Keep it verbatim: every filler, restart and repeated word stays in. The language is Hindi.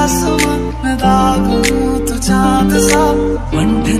आसमां मैं दाग हूँ तू चांद सा, वन